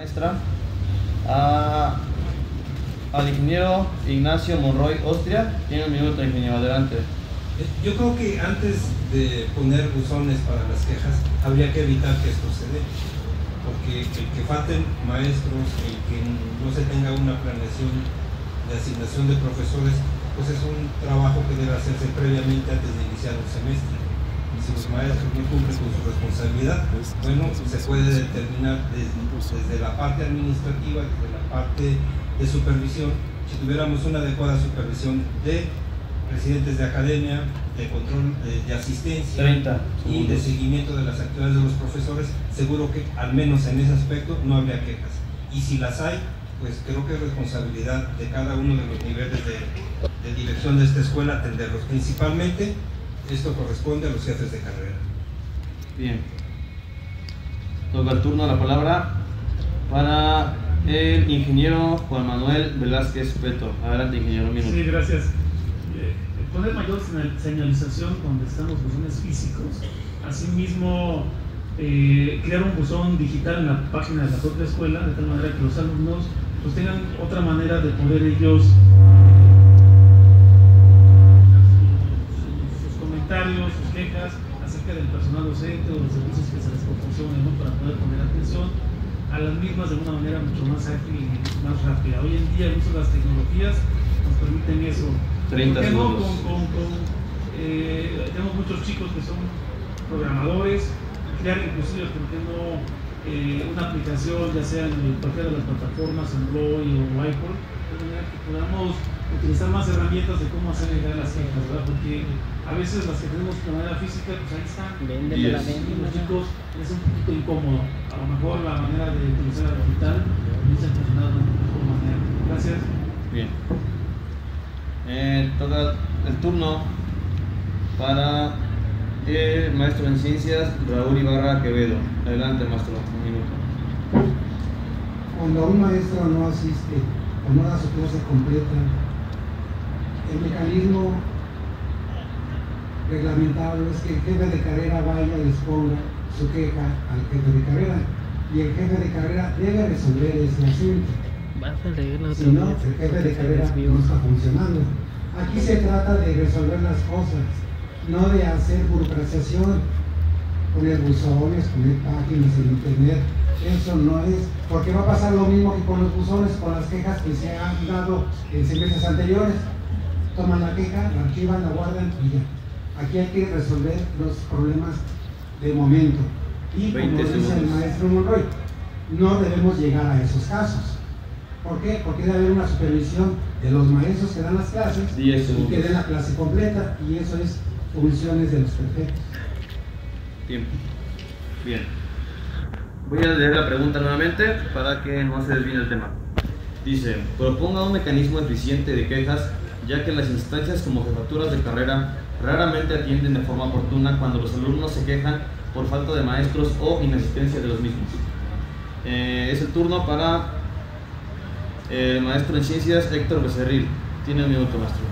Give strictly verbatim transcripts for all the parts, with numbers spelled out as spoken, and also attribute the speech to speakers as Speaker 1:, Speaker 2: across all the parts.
Speaker 1: Maestra, a, al ingeniero Ignacio Monroy Ostria. Tiene un minuto, ingeniero, adelante.
Speaker 2: Yo creo que antes de poner buzones para las quejas, habría que evitar que esto se dé, porque el que falten maestros, el que no se tenga una planeación de asignación de profesores, pues es un trabajo que debe hacerse previamente antes de iniciar un semestre. Si los maestros no cumplen con su responsabilidad, bueno, se puede determinar desde, desde la parte administrativa, desde la parte de supervisión. Si tuviéramos una adecuada supervisión de presidentes de academia, de control de, de asistencia
Speaker 1: treinta
Speaker 2: y de seguimiento de las actividades de los profesores, seguro que al menos en ese aspecto no habría quejas. Y si las hay, pues creo que es responsabilidad de cada uno de los niveles de, de dirección de esta escuela atenderlos. Principalmente esto corresponde a los jefes de carrera.
Speaker 1: Bien. Toca el turno, la palabra para el ingeniero Juan Manuel Velázquez Peto. Adelante, ingeniero, un minuto.
Speaker 3: Sí, gracias. Eh, poner mayor señalización donde están los buzones físicos. Asimismo, eh, crear un buzón digital en la página de la propia escuela, de tal manera que los alumnos pues, tengan otra manera de poder ellos sus quejas acerca del personal docente o los servicios que se les proporcionen, ¿no? Para poder poner atención a las mismas de una manera mucho más ágil y más rápida. Hoy en día el uso de las tecnologías nos permiten eso.
Speaker 1: treinta
Speaker 3: no?
Speaker 1: segundos.
Speaker 3: Con, con, con, eh, tenemos muchos chicos que son programadores, crear inclusive, ¿por qué no? Eh, una aplicación, ya sea en cualquiera de las plataformas, Android o iPhone, de manera que podamos utilizar más herramientas de cómo hacer llegar las quejas, ¿verdad? Porque a veces las que tenemos de manera física, pues ahí están.
Speaker 4: Véndeme la
Speaker 3: Y los chicos es un poquito incómodo. A lo mejor la manera de utilizar la digital comienza a funcionar de una mejor manera. Gracias.
Speaker 1: Bien. Eh, toca el turno para el maestro en ciencias, Raúl Ibarra Quevedo. Adelante, maestro, un minuto.
Speaker 5: Cuando un maestro no asiste o no da su clase completa, el mecanismo reglamentado es que el jefe de carrera vaya y exponga su queja al jefe de carrera y el jefe de carrera debe resolver ese asunto. Si no, el jefe de carrera no está funcionando. Aquí se trata de resolver las cosas, no de hacer burocratización, poner buzones, poner páginas en internet. Eso no es, porque va a pasar lo mismo que con los buzones, con las quejas que se han dado en semestres anteriores. Toman la queja, la archivan, la guardan y ya. Aquí hay que resolver los problemas de momento. Y como dice el maestro Monroy, no debemos llegar a esos casos. ¿Por qué? Porque debe haber una supervisión de los maestros que dan las clases y que den la clase completa, y eso es funciones de los prefectos.
Speaker 1: Tiempo. Bien. Voy a leer la pregunta nuevamente para que no se desvíe el tema. Dice, proponga un mecanismo eficiente de quejas, ya que las instancias como jefaturas de carrera raramente atienden de forma oportuna cuando los alumnos se quejan por falta de maestros o inasistencia de los mismos. Eh, es el turno para el maestro en ciencias, Héctor Becerril. Tiene un minuto, maestro.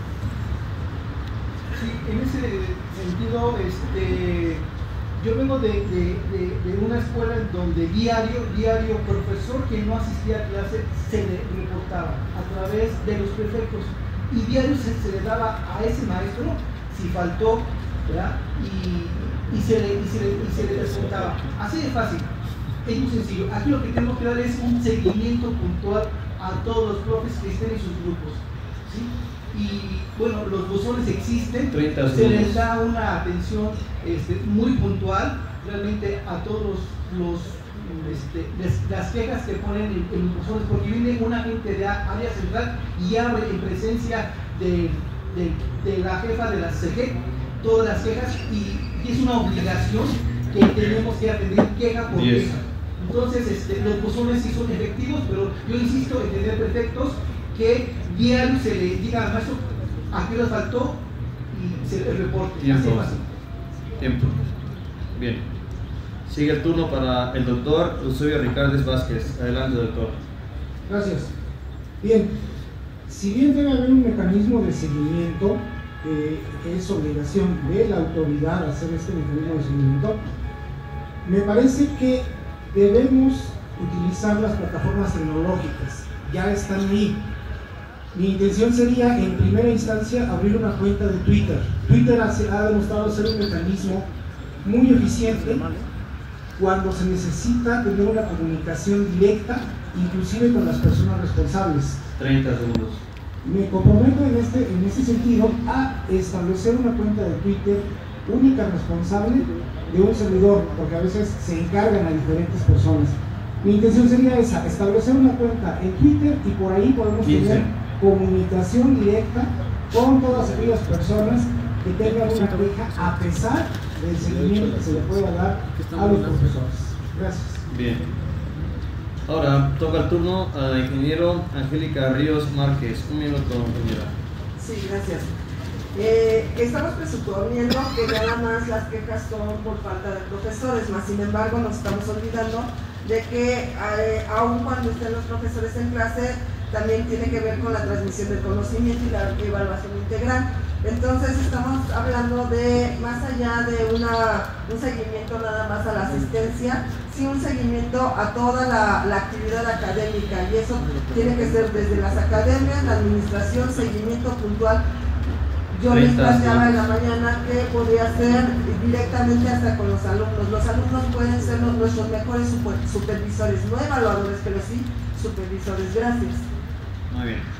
Speaker 6: Sí, en ese sentido, este, yo vengo de, de, de, de una escuela en donde diario, diario, profesor que no asistía a clase se le reportaba a través de los prefectos y diario se, se le daba a ese maestro si faltó, ¿verdad? Y, y, se le, y, se le, y se le reportaba. Así de fácil, es muy sencillo. Aquí lo que tengo que dar es un seguimiento puntual a todos los profes que estén en sus grupos, ¿sí? Y bueno, los buzones existen, se les da una atención este, muy puntual realmente a todos los, este, les, las quejas que ponen en, en los buzones, porque viene una gente de área central y abre en presencia de, de, de la jefa de la C G todas las quejas, y, y es una obligación que tenemos que atender queja por
Speaker 1: yes.
Speaker 6: queja. Entonces este, los buzones sí son efectivos, pero yo insisto en tener prefectos que diario se le diga al maestro a qué les faltó y se le reporte.
Speaker 1: Tiempo. Tiempo. Bien. Sigue el turno para el doctor Eusebio Ricardes Vázquez. Adelante, doctor.
Speaker 7: Gracias. Bien, si bien debe haber un mecanismo de seguimiento, eh, que es obligación de la autoridad hacer este mecanismo de seguimiento, me parece que debemos utilizar las plataformas tecnológicas, ya están ahí. Mi intención sería, en primera instancia, abrir una cuenta de Twitter. Twitter ha, ha demostrado ser un mecanismo muy eficiente cuando se necesita tener una comunicación directa, inclusive con las personas responsables.
Speaker 1: treinta segundos.
Speaker 7: Me comprometo en este, en este sentido a establecer una cuenta de Twitter única responsable de un servidor, porque a veces se encargan a diferentes personas. Mi intención sería esa, establecer una cuenta en Twitter y por ahí podemos tener comunicación directa con todas aquellas personas que tengan una queja a pesar del seguimiento que se le pueda dar a los profesores. Gracias.
Speaker 1: Bien. Ahora toca el turno a la ingeniero Angélica Ríos Márquez. Un minuto, ingeniera.
Speaker 4: Sí, gracias. Eh, estamos presuponiendo que nada más las quejas son por falta de profesores, más sin embargo nos estamos olvidando de que eh, aun cuando estén los profesores en clase, también tiene que ver con la transmisión del conocimiento y la evaluación integral. Entonces estamos hablando de, más allá de una, un seguimiento nada más a la asistencia, sí un seguimiento a toda la, la actividad académica, y eso tiene que ser desde las academias, la administración, seguimiento puntual. Yo les planteaba en la mañana que podría ser directamente hasta con los alumnos. Los alumnos pueden ser los, nuestros mejores supervisores, no evaluadores, pero sí supervisores. Gracias.
Speaker 1: Muy bien.